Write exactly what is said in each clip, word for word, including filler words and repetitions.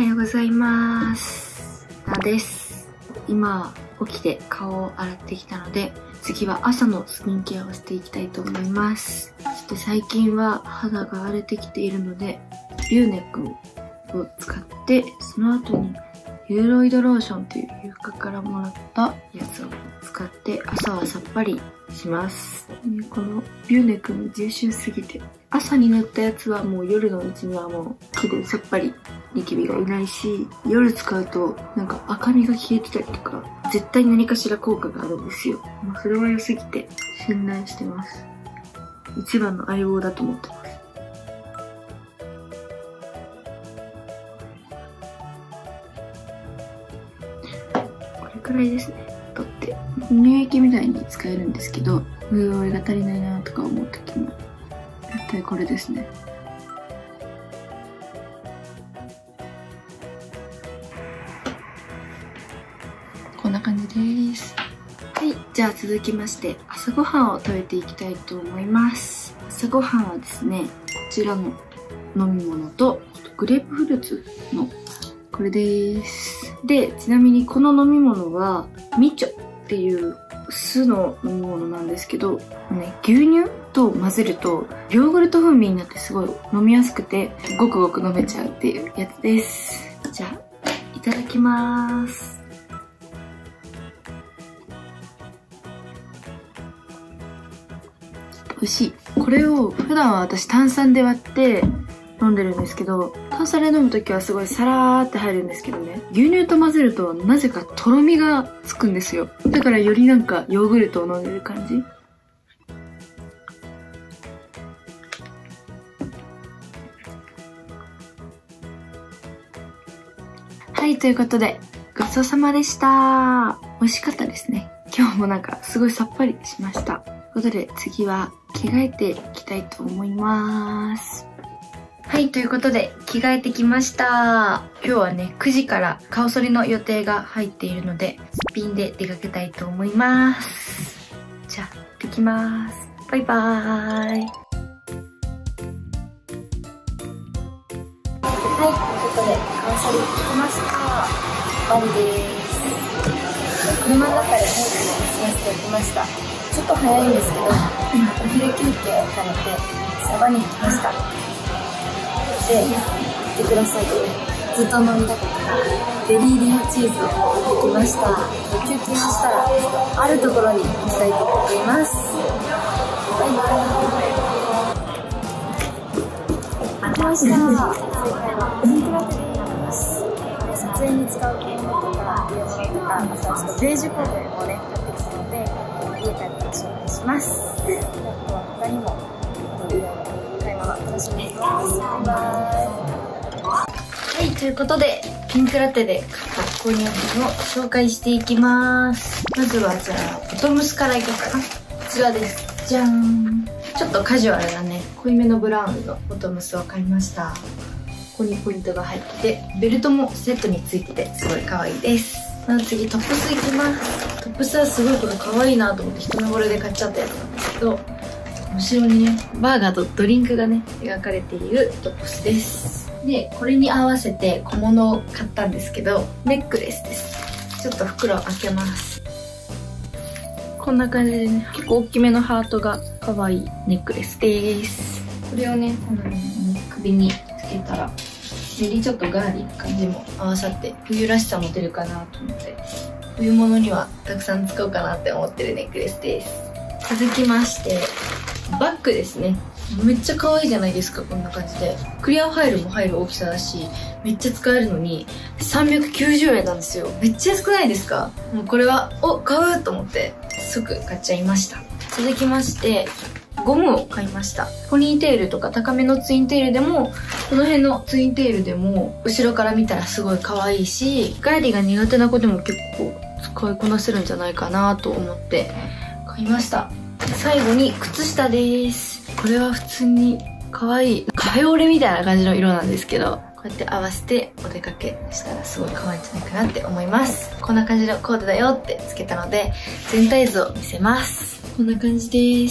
ようございます。なです。今起きて顔を洗ってきたので、次は朝のスキンケアをしていきたいと思います。そして最近は肌が荒れてきているので、ビューネックを使って、その後にユーロイドローションというユーカからもらったやつを使って朝はさっぱりします。このビューネックも優秀すぎて、朝に塗ったやつはもう夜のうちにはもう綺麗さっぱりニキビがいないし、夜使うとなんか赤みが消えてたりとか、絶対何かしら効果があるんですよ。まあ、それは良すぎて信頼してます。一番の相棒だと思ってます。これくらいですね。取って乳液みたいに使えるんですけど、潤いが足りないなとか思う時も絶対これですね。こんな感じです。はい、じゃあ続きまして朝ごはんを食べていきたいと思います。朝ごはんはですね、こちらの飲み物とグレープフルーツのこれです。で、ちなみにこの飲み物はミチョっていう酢の飲み物なんですけど、ね、牛乳と混ぜるとヨーグルト風味になってすごい飲みやすくてごくごく飲めちゃうっていうやつです。じゃあいただきます。美味しい。これを普段は私炭酸で割って飲んでるんですけど、炭酸で飲むときはすごいサラーって入るんですけどね、牛乳と混ぜるとなぜかとろみがつくんですよ。だからよりなんかヨーグルトを飲んでる感じ。はい、ということでごちそうさまでした。美味しかったですね。今日もなんかすごいさっぱりしました。ということで次は着替えていきたいと思います。はい、ということで着替えてきました。今日はね、くじから顔剃りの予定が入っているので、すっぴんで出かけたいと思います。じゃあ、行ってきます。バイバーイ。はい、ということで顔剃り来ました。終わりです。車の中でメイクを済ませておきました。ちょっと早いんですけど、今お昼休憩を兼ねてサバに来ました。で、言ってください。ずっと飲みたかったベリーレアチーズを買ってきました。休憩をしたらあるところに行きたいと思います。バイバーイ。来ました。正解はピンクラテになります。撮影に使う絵のとか色物とか、あとはちょっとベージュコートをね買ってきたので、家帰って紹介します。あとは他にもいろいろ買い物楽しみにしてます。バイバーイ。はい、ということでピンクラテで買った購入品を紹介していきます。まずはじゃあボトムスからいこうかな。こちらです。じゃーん。ちょっとカジュアルなね、濃いめのブラウンのボトムスを買いました。ここにポイントが入ってて、ベルトもセットについててすごい可愛いです。次トップスいきます。トップスはすごいこれ可愛いなと思って一目惚れで買っちゃったやつなんですけど、後ろにねバーガーとドリンクがね描かれているトップスです。でこれに合わせて小物を買ったんですけど、ネックレスです。ちょっと袋を開けます。こんな感じでね、結構大きめのハートが可愛いネックレスです。これをねこのようにね首につけたらよりちょっとガーリーな感じも合わさって冬らしさも出るかなと思って、冬物にはたくさん使おうかなって思ってるネックレスです。続きましてバッグですね。めっちゃ可愛いじゃないですか。こんな感じでクリアファイルも入る大きさだし、めっちゃ使えるのにさんびゃくきゅうじゅうえんなんですよ。めっちゃ安くないですか？もうこれはお買うと思って即買っちゃいました。続きましてゴムを買いました。ポニーテールとか高めのツインテールでも、この辺のツインテールでも後ろから見たらすごい可愛いし、ガーリーが苦手な子でも結構使いこなせるんじゃないかなと思って買いました。最後に靴下です。これは普通に可愛いカフェオレみたいな感じの色なんですけど、こうやって合わせてお出かけしたらすごい可愛いんじゃないかなって思います。こんな感じのコーデだよってつけたので全体図を見せます。こんな感じです。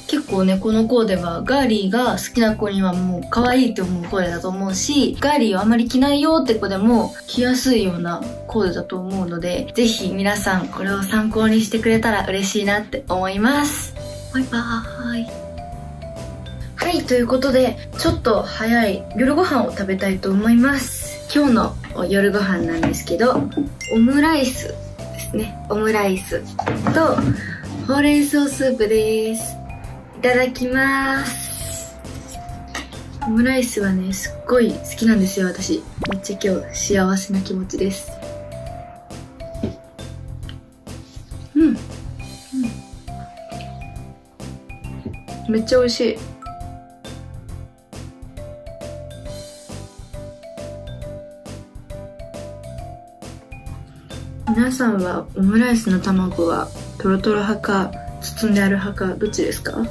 結構ね、このコーデはガーリーが好きな子にはもう可愛いって思うコーデだと思うし、ガーリーをあまり着ないよって子でも着やすいようなコーデだと思うので、ぜひ皆さんこれを参考にしてくれたら嬉しいなって思います。バイバーイ。はい、ということで、ちょっと早い夜ご飯を食べたいと思います。今日の夜ご飯なんですけど、オムライスですね。オムライスとほうれん草スープです。いただきます。オムライスはね、すっごい好きなんですよ、私。めっちゃ今日幸せな気持ちです。うん。うん。めっちゃ美味しい。皆さんはオムライスの卵はトロトロ派か包んである派かどっちですか？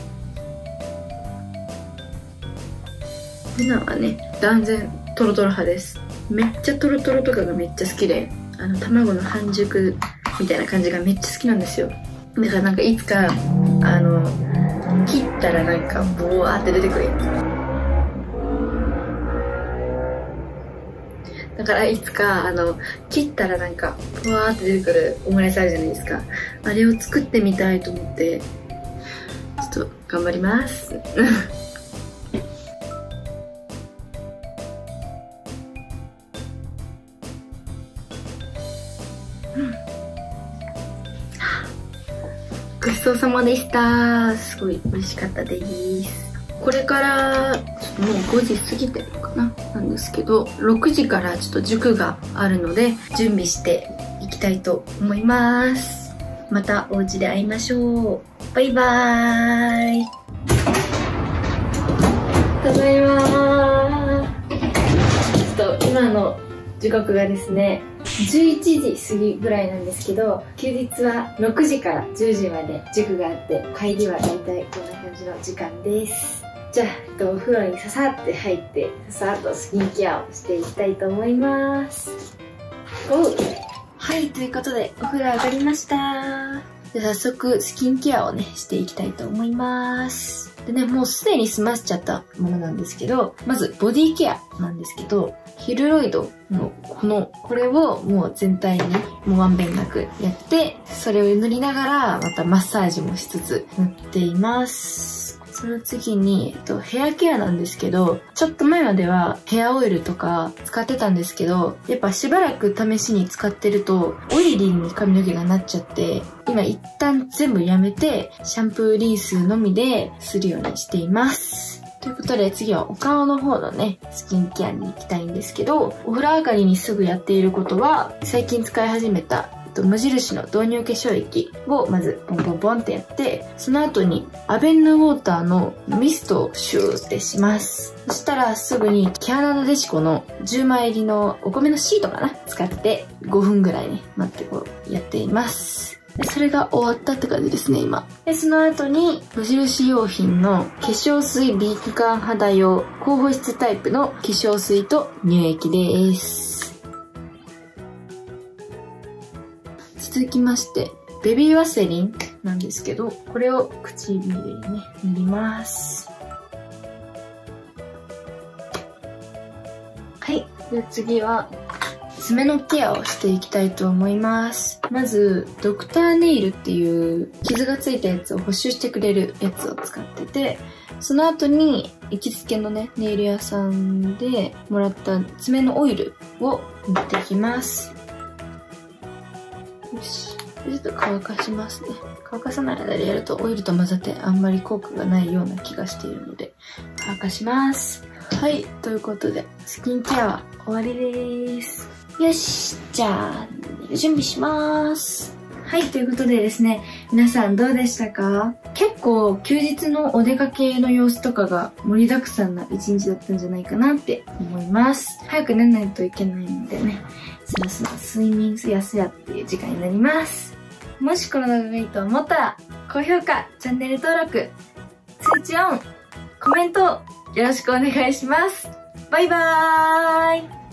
みんなはね、断然トロトロ派です。めっちゃトロトロとかがめっちゃ好きで、あの卵の半熟みたいな感じがめっちゃ好きなんですよ。だからなんかいつかあの切ったらなんかボワーって出てくるやつ。だからいつかあの切ったらなんかボワーって出てくるオムライスあるじゃないですか。あれを作ってみたいと思ってちょっと頑張りますごちそうさまでした。すごい美味しかったです。これからちょっともうごじ過ぎてるのかななんですけど、ろくじからちょっと塾があるので準備していきたいと思います。またお家で会いましょう。バイバーイ。ただいまー。ちょっと今の時刻がですねじゅういちじ過ぎぐらいなんですけど、休日はろくじからじゅうじまで塾があって、帰りはだいたいこんな感じの時間です。じゃあ、えっと、お風呂にささって入って、ささっとスキンケアをしていきたいと思います。ゴー。はい、ということで、お風呂上がりました。で、早速、スキンケアをね、していきたいと思います。でね、もうすでに済ませちゃったものなんですけど、まず、ボディケアなんですけど、ヒルロイドのこの、これをもう全体にもうまんべんなくやって、それを塗りながら、またマッサージもしつつ塗っています。その次に、えっと、ヘアケアなんですけど、ちょっと前まではヘアオイルとか使ってたんですけど、やっぱしばらく試しに使ってると、オイリーに髪の毛がなっちゃって、今一旦全部やめて、シャンプーリンスのみでするようにしています。ということで次はお顔の方のね、スキンケアに行きたいんですけど、お風呂上がりにすぐやっていることは、最近使い始めた無印の導入化粧液をまずポンポンポンってやって、その後にアベンヌウォーターのミストをシューってします。そしたらすぐにキャナダデシコのじゅうまい入りのお米のシートかな使ってごふんぐらいね、待ってこうやっています。でそれが終わったって感じですね、今。で、その後に無印良品の化粧水美顔肌用高保湿タイプの化粧水と乳液です。続きまして、ベビーワセリンなんですけど、これを唇にね、塗ります。はい。で、次は、爪のケアをしていきたいと思います。まず、ドクターネイルっていう傷がついたやつを補修してくれるやつを使ってて、その後に行きつけのね、ネイル屋さんでもらった爪のオイルを塗っていきます。よし。ちょっと乾かしますね。乾かさない間でやるとオイルと混ざってあんまり効果がないような気がしているので、乾かします。はい。ということで、スキンケアは終わりです。よし。じゃあ、寝る準備します。はい。ということでですね、皆さんどうでしたか？結構休日のお出かけの様子とかが盛りだくさんな一日だったんじゃないかなって思います。早く寝ないといけないのでね、すらすら睡眠すやすやっていう時間になります。もしこの動画がいいと思ったら、高評価、チャンネル登録、通知オン、コメントよろしくお願いします。バイバーイ。